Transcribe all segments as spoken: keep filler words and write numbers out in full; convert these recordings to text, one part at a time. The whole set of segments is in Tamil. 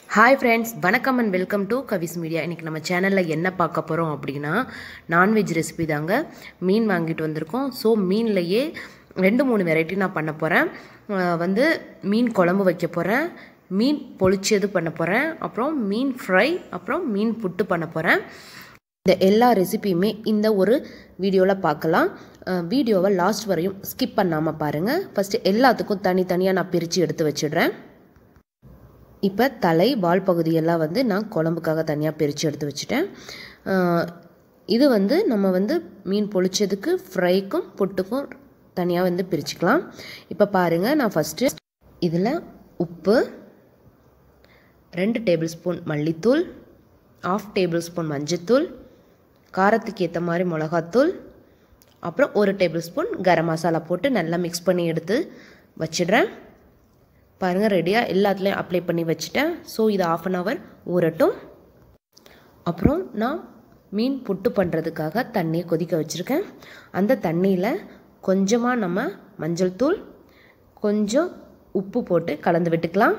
Hi friends, வணக்கம் and welcome to Kavis Media. இன்னைக்கு நம்ம சேனல்ல என்ன பார்க்க போறோம் அப்படினா நான்வெஜ் ரெசிபி தாங்க. மீன் வாங்கிட்டு வந்திருக்கோம். சோ மீன்லயே ரெண்டு மூணு வெரைட்டி நான் பண்ண போறேன். வந்து மீன் குழம்பு வைக்க போறேன், மீன் பொரிச்சது பண்ண போறேன், அப்புறம் மீன் ஃப்ரை, அப்புறம் மீன் புட்டு பண்ண போறேன். இந்த எல்லா ரெசிபியுமே இந்த ஒரு வீடியோல பார்க்கலாம். வீடியோவை லாஸ்ட் வரையும் ஸ்கிப் பண்ணாம பாருங்க. ஃபர்ஸ்ட் எல்லாத்துக்கும் தனித்தனியா நான் பிரிச்சு எடுத்து வச்சிடுறேன். இப்போ தலை வால் பகுதியெல்லாம் வந்து நான் குழம்புக்காக தனியாக பிரித்து எடுத்து வச்சுட்டேன். இது வந்து நம்ம வந்து மீன் பொரிச்சதுக்கு ஃப்ரைக்கும் புட்டுக்கும் தனியாக வந்து பிரிச்சுக்கலாம். இப்போ பாருங்கள், நான் ஃபஸ்ட்டு இதில் உப்பு, ரெண்டு டேபிள் ஸ்பூன் மல்லித்தூள், ஆஃப் டேபிள் ஸ்பூன் மஞ்சத்தூள், காரத்துக்கு ஏற்ற மாதிரி மிளகாத்தூள், அப்புறம் ஒரு டேபிள் ஸ்பூன் கரம் மசாலா போட்டு நல்லா மிக்ஸ் பண்ணி எடுத்து வச்சிடுறேன். பாருங்கள், ரெடியாக எல்லாத்துலேயும் அப்ளை பண்ணி வச்சுட்டேன். ஸோ இது ஆஃப் அன் ஹவர் ஊறட்டும். அப்புறம் நான் மீன் புட்டு பண்ணுறதுக்காக தண்ணியை கொதிக்க வச்சுருக்கேன். அந்த தண்ணியில் கொஞ்சமாக நம்ம மஞ்சள் தூள், கொஞ்சம் உப்பு போட்டு கலந்து விட்டுக்கலாம்.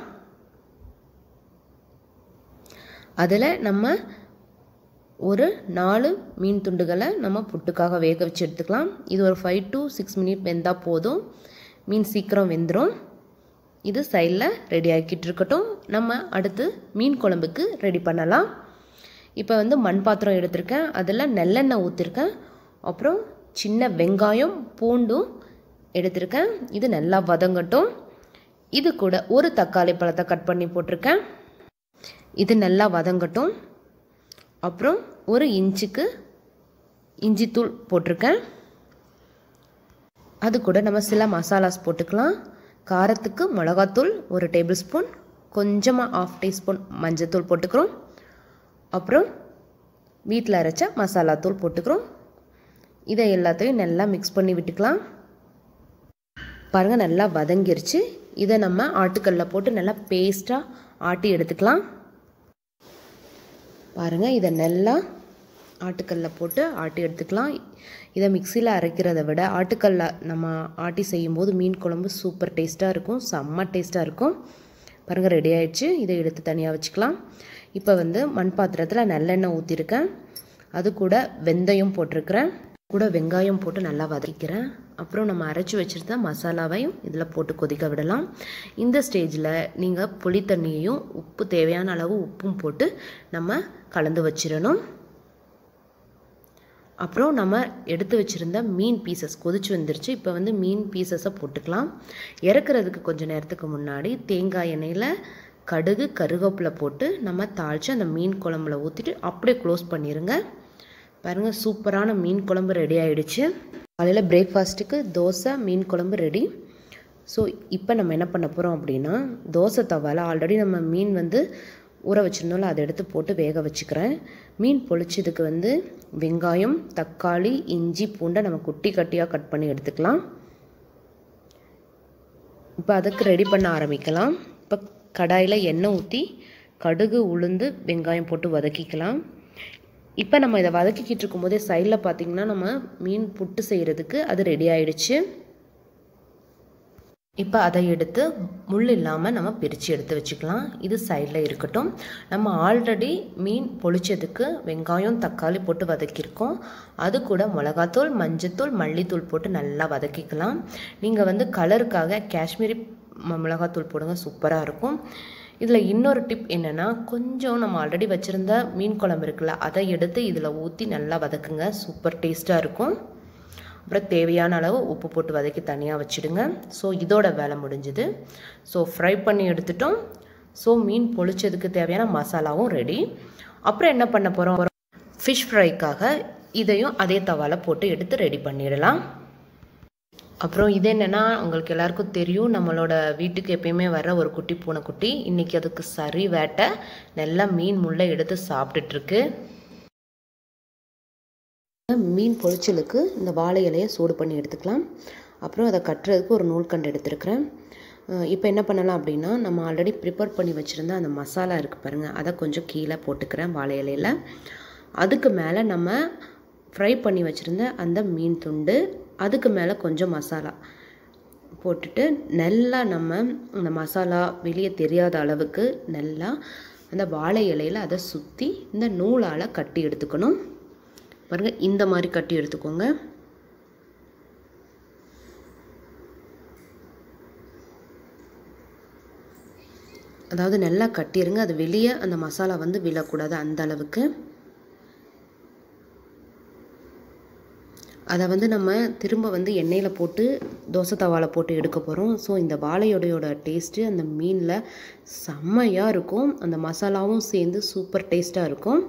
அதில் நம்ம ஒரு நாலு மீன் துண்டுகளை நம்ம புட்டுக்காக வேக வச்சு எடுத்துக்கலாம். இது ஒரு ஃபைவ் டு சிக்ஸ் மினிட் வெந்தால் போதும். மீன் சீக்கிரம் வெந்துடும். இது சைடில் ரெடி ஆகிக்கிட்டு இருக்கட்டும். நம்ம அடுத்து மீன் குழம்புக்கு ரெடி பண்ணலாம். இப்போ வந்து மண் பாத்திரம் எடுத்திருக்கேன், அதில் நல்லெண்ணெய் ஊற்றிருக்கேன், அப்புறம் சின்ன வெங்காயம் பூண்டும் எடுத்திருக்கேன். இது நல்லா வதங்கட்டும். இது கூட ஒரு தக்காளி பழத்தை கட் பண்ணி போட்டிருக்கேன். இது நல்லா வதங்கட்டும். அப்புறம் ஒரு இன்ச்சுக்கு இஞ்சி தூள் போட்டிருக்கேன். அது கூட நம்ம சில மசாலாஸ் போட்டுக்கலாம். காரத்துக்கு மிளகாத்தூள் ஒரு டேபிள் ஸ்பூன், கொஞ்சமாக ஆஃப் டீஸ்பூன் மஞ்சத்தூள் போட்டுக்கிறோம். அப்புறம் வீட்டில் அரைச்ச மசாலா தூள் போட்டுக்கிறோம். இதை எல்லாத்தையும் நல்லா மிக்ஸ் பண்ணி விட்டுக்கலாம். பாருங்கள், நல்லா வதங்கிருச்சு. இதை நம்ம ஆட்டுக்கல்ல போட்டு நல்லா பேஸ்ட்டாக ஆட்டி எடுத்துக்கலாம். பாருங்கள், இதை நல்லா ஆட்டுக்கல்ல போட்டு ஆட்டி எடுத்துக்கலாம். இதை மிக்சியில் அரைக்கிறத விட ஆட்டுக்கல்ல நம்ம ஆட்டி செய்யும்போது மீன் குழம்பு சூப்பர் டேஸ்ட்டாக இருக்கும், செம்ம டேஸ்ட்டாக இருக்கும். பாருங்கள், ரெடி ஆகிடுச்சு. இதை எடுத்து தனியாக வச்சுக்கலாம். இப்போ வந்து மண் பாத்திரத்தில் நல்லெண்ணெய் ஊற்றிருக்கேன். அது கூட வெந்தயம் போட்டிருக்கிறேன். கூட வெங்காயம் போட்டு நல்லா வதக்கிறேன். அப்புறம் நம்ம அரைச்சி வச்சுருந்த மசாலாவையும் இதில் போட்டு கொதிக்க விடலாம். இந்த ஸ்டேஜில் நீங்கள் புளி தண்ணியையும் உப்பு தேவையான அளவு உப்பும் போட்டு நம்ம கலந்து வச்சிடணும். அப்புறம் நம்ம எடுத்து வச்சுருந்த மீன் பீசஸ் கொதிச்சு வந்துருச்சு. இப்போ வந்து மீன் பீசஸை போட்டுக்கலாம். இறக்குறதுக்கு கொஞ்சம் நேரத்துக்கு முன்னாடி தேங்காய் எண்ணெயில் கடுகு கருவேப்பிலை போட்டு நம்ம தாளித்து அந்த மீன் குழம்புல ஊற்றிட்டு அப்படியே க்ளோஸ் பண்ணிடுங்க. பாருங்கள், சூப்பரான மீன் குழம்பு ரெடி ஆகிடுச்சு. காலையில் பிரேக்ஃபாஸ்ட்டுக்கு தோசை மீன் குழம்பு ரெடி. ஸோ இப்போ நம்ம என்ன பண்ண போகிறோம் அப்படின்னா, தோசை தவாவில் ஆல்ரெடி நம்ம மீன் வந்து ஊற வச்சுருந்தோம்ல, அதை எடுத்து போட்டு வேக வச்சுக்கிறேன். மீன் பொரிச்சதுக்கு வந்து வெங்காயம், தக்காளி, இஞ்சி பூண்டை நம்ம குட்டி கட்டியாக கட் பண்ணி எடுத்துக்கலாம். இப்போ அதுக்கு ரெடி பண்ண ஆரம்பிக்கலாம். இப்போ கடாயில் எண்ணெய் ஊற்றி கடுகு உளுந்து வெங்காயம் போட்டு வதக்கிக்கலாம். இப்போ நம்ம இதை வதக்கிக்கிட்டு இருக்கும்போதே சைடில் பார்த்திங்கன்னா நம்ம மீன் புட்டு செய்கிறதுக்கு அது ரெடி ஆகிடுச்சு. இப்போ அதை எடுத்து முள் இல்லாமல் நம்ம பிரித்து எடுத்து வச்சுக்கலாம். இது சைடில் இருக்கட்டும். நம்ம ஆல்ரெடி மீன் பொரிச்சதுக்கு வெங்காயம் தக்காளி போட்டு வதக்கியிருக்கோம். அது கூட மிளகாத்தூள் மஞ்சத்தூள் மல்லித்தூள் போட்டு நல்லா வதக்கிக்கலாம். நீங்கள் வந்து கலருக்காக காஷ்மீரி மிளகாத்தூள் போடுங்க, சூப்பராக இருக்கும். இதில் இன்னொரு டிப் என்னென்னா, கொஞ்சம் நம்ம ஆல்ரெடி வச்சுருந்த மீன் குழம்பு இருக்குல்ல, அதை எடுத்து இதில் ஊற்றி நல்லா வதக்குங்க, சூப்பர் டேஸ்ட்டாக இருக்கும். அப்புறம் தேவையான அளவு உப்பு போட்டு வதக்கி தனியாக வச்சுடுங்க. ஸோ இதோட வேலை முடிஞ்சுது. ஸோ ஃப்ரை பண்ணி எடுத்துட்டோம். ஸோ மீன் பொரிச்சதுக்கு தேவையான மசாலாவும் ரெடி. அப்புறம் என்ன பண்ண போகிறோம், ஃபிஷ் ஃப்ரைக்காக இதையும் அதே தவாவில் போட்டு எடுத்து ரெடி பண்ணிடலாம். அப்புறம் இது என்னென்னா, உங்களுக்கு எல்லாருக்கும் தெரியும், நம்மளோட வீட்டுக்கு எப்பயுமே வர ஒரு குட்டி பூனைக்குட்டி இன்றைக்கி அதுக்கு சரி வேட்டை நல்லா மீன் முள்ளை எடுத்து சாப்பிட்டுட்ருக்கு. மீன் பொரிச்சலுக்கு இந்த வாழை இலையை சூடு பண்ணி எடுத்துக்கலாம். அப்புறம் அதை கட்டுறதுக்கு ஒரு நூல்கண்டு எடுத்துருக்கிறேன். இப்போ என்ன பண்ணலாம் அப்படின்னா, நம்ம ஆல்ரெடி ப்ரிப்பேர் பண்ணி வச்சுருந்த அந்த மசாலா இருக்குது பாருங்கள், அதை கொஞ்சம் கீழே போட்டுக்கிறேன் வாழை இலையில். அதுக்கு மேலே நம்ம ஃப்ரை பண்ணி வச்சுருந்த அந்த மீன் துண்டு, அதுக்கு மேலே கொஞ்சம் மசாலா போட்டுட்டு நல்லா நம்ம அந்த மசாலா வெளியே தெரியாத அளவுக்கு நல்லா அந்த வாழை இலையில் அதை சுற்றி இந்த நூலால் கட்டி எடுத்துக்கணும். பாருங்கள், இந்த மாதிரி கட்டி எடுத்துக்கோங்க. அதாவது நல்லா கட்டிடுங்க, அது வெளியே அந்த மசாலா வந்து விழக்கூடாது அந்த அளவுக்கு. அதை வந்து நம்ம திரும்ப வந்து எண்ணெயில் போட்டு தோசை தவாவில் போட்டு எடுக்க போகிறோம். ஸோ இந்த வாழையோடையோட டேஸ்ட்டு அந்த மீனில் செம்மையாக இருக்கும். அந்த மசாலாவும் சேர்ந்து சூப்பர் டேஸ்ட்டாக இருக்கும்.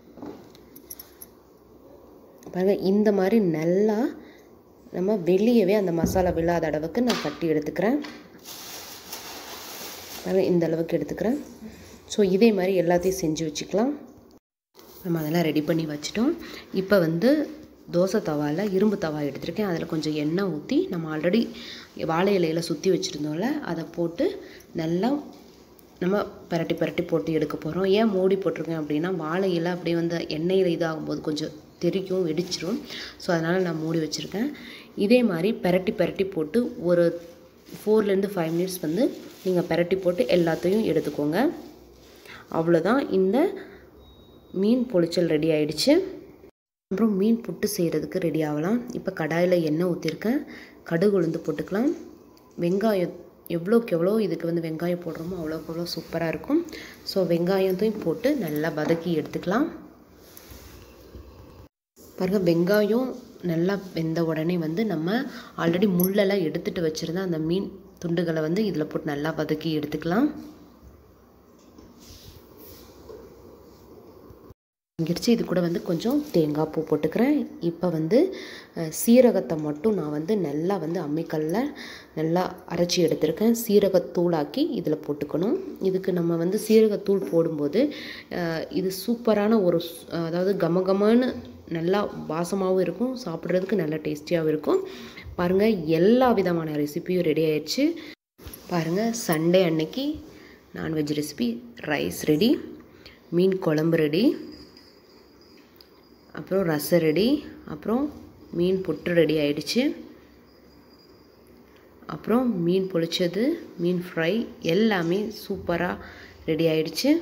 பாருங்கள், இந்த மாதிரி நல்லா நம்ம வெளியவே அந்த மசாலா விழாத அளவுக்கு நான் கட்டி எடுத்துக்கிறேன். பாருங்கள், இந்த அளவுக்கு எடுத்துக்கிறேன். ஸோ இதே மாதிரி எல்லாத்தையும் செஞ்சு வச்சுக்கலாம். நம்ம அதெல்லாம் ரெடி பண்ணி வச்சிட்டோம். இப்போ வந்து தோசை தவாவில் இரும்பு தவா எடுத்துருக்கேன். அதில் கொஞ்சம் எண்ணெய் ஊற்றி நம்ம ஆல்ரெடி வாழை இலையில் சுற்றி வச்சுருந்தோம்ல, அதை போட்டு நல்லா நம்ம பரட்டி பரட்டி போட்டு எடுக்க போகிறோம். ஏன் மூடி போட்டிருக்கேன் அப்படின்னா, வாழை இலை அப்படியே வந்து எண்ணெயில் இதாகும்போது கொஞ்சம் தெரிக்கும், வெடிச்சிரும். ஸோ அதனால் நான் மூடி வச்சுருக்கேன். இதே மாதிரி பரட்டி பரட்டி போட்டு ஒரு ஃபோர்லேருந்து ஃபைவ் மினிட்ஸ் வந்து நீங்கள் பரட்டி போட்டு எல்லாத்தையும் எடுத்துக்கோங்க. அவ்வளோதான், இந்த மீன் பொரிச்சல் ரெடி ஆகிடுச்சு. அப்புறம் மீன் புட்டு செய்கிறதுக்கு ரெடி ஆகலாம். இப்போ கடாயில் எண்ணெய் ஊற்றிருக்கேன். கடுகு உளுந்து போட்டுக்கலாம். வெங்காயம் எவ்வளோக்கு எவ்வளோ இதுக்கு வந்து வெங்காயம் போடுறோமோ அவ்வளோக்கு எவ்வளோ சூப்பராக இருக்கும். ஸோ வெங்காயத்தையும் போட்டு நல்லா வதக்கி எடுத்துக்கலாம். பாருங்கள், வெங்காயம் நல்லா வெந்த உடனே வந்து நம்ம ஆல்ரெடி முள்ளெல்லாம் எடுத்துகிட்டு வச்சுருந்த அந்த மீன் துண்டுகளை வந்து இதில் போட்டு நல்லா வதக்கி எடுத்துக்கலாம். இங்கிடுச்சு. இது கூட வந்து கொஞ்சம் தேங்காய் பூ போட்டுக்கிறேன். இப்போ வந்து சீரகத்தை மட்டும் நான் வந்து நல்லா வந்து அம்மிக்கல்லில் நல்லா அரைச்சி எடுத்துருக்கேன். சீரகத்தூளாக்கி இதில் போட்டுக்கணும். இதுக்கு நம்ம வந்து சீரகத்தூள் போடும்போது இது சூப்பரான ஒரு, அதாவது கமகமான நல்லா வாசமாகவும் இருக்கும், சாப்பிட்றதுக்கு நல்லா டேஸ்டியாகவும் இருக்கும். பாருங்கள், எல்லா விதமான ரெசிபியும் ரெடி ஆயிடுச்சு. பாருங்கள், சண்டே அன்னைக்கு நான்வெஜ் ரெசிபி ரைஸ் ரெடி, மீன் குழம்பு ரெடி, அப்புறம் ரசம் ரெடி, அப்புறம் மீன் புட்டு ரெடி ஆயிடுச்சு. அப்புறம் மீன் பொரிச்சது, மீன் ஃப்ரை எல்லாமே சூப்பராக ரெடி ஆயிடுச்சு.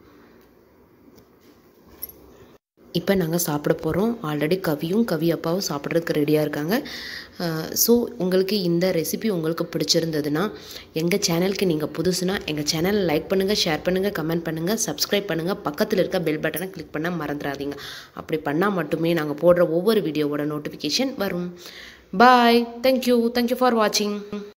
இப்போ நாங்கள் சாப்பிட போகிறோம். ஆல்ரெடி கவியும் கவி அப்பாவும் சாப்பிட்றதுக்கு ரெடியாக இருக்காங்க. ஸோ உங்களுக்கு இந்த ரெசிபி உங்களுக்கு பிடிச்சிருந்ததுன்னா, எங்கள் சேனலுக்கு நீங்கள் புதுசுனா எங்கள் சேனலை லைக் பண்ணுங்கள், ஷேர் பண்ணுங்கள், கமெண்ட் பண்ணுங்கள், சப்ஸ்கிரைப் பண்ணுங்கள். பக்கத்தில் இருக்க பெல் பட்டனை கிளிக் பண்ண மறந்துடாதீங்க. அப்படி பண்ணால் மட்டுமே நாங்கள் போடுற ஒவ்வொரு வீடியோவோட நோட்டிஃபிகேஷன் வரும். பாய். தேங்க்யூ. தேங்க்யூ ஃபார் வாட்சிங்.